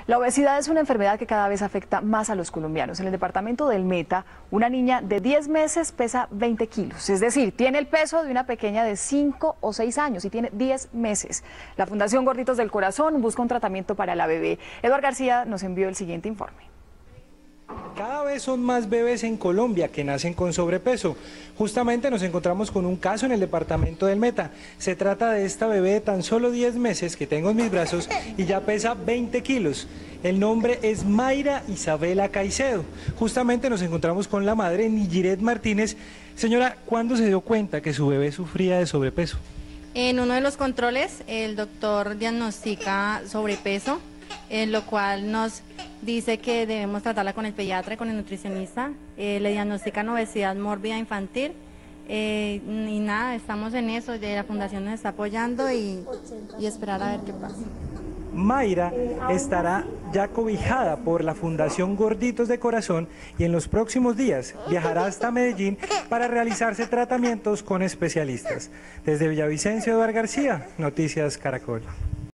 La obesidad es una enfermedad que cada vez afecta más a los colombianos. En el departamento del Meta, una niña de 10 meses pesa 20 kilos, es decir, tiene el peso de una pequeña de 5 o 6 años y tiene 10 meses. La Fundación Gorditos del Corazón busca un tratamiento para la bebé. Eduard García nos envió el siguiente informe. Cada vez son más bebés en Colombia que nacen con sobrepeso. Justamente nos encontramos con un caso en el departamento del Meta. Se trata de esta bebé de tan solo 10 meses que tengo en mis brazos y ya pesa 20 kilos. El nombre es Mayra Isabela Caicedo. Justamente nos encontramos con la madre, Nigiret Martínez. Señora, ¿cuándo se dio cuenta que su bebé sufría de sobrepeso? En uno de los controles, el doctor diagnostica sobrepeso, en lo cual nos dice que debemos tratarla con el pediatra y con el nutricionista. Le diagnostican obesidad mórbida infantil y nada, estamos en eso, la fundación nos está apoyando y esperar a ver qué pasa. Mayra estará ya cobijada por la Fundación Gorditos de Corazón y en los próximos días viajará hasta Medellín para realizarse tratamientos con especialistas. Desde Villavicencio, Eduard García, Noticias Caracol.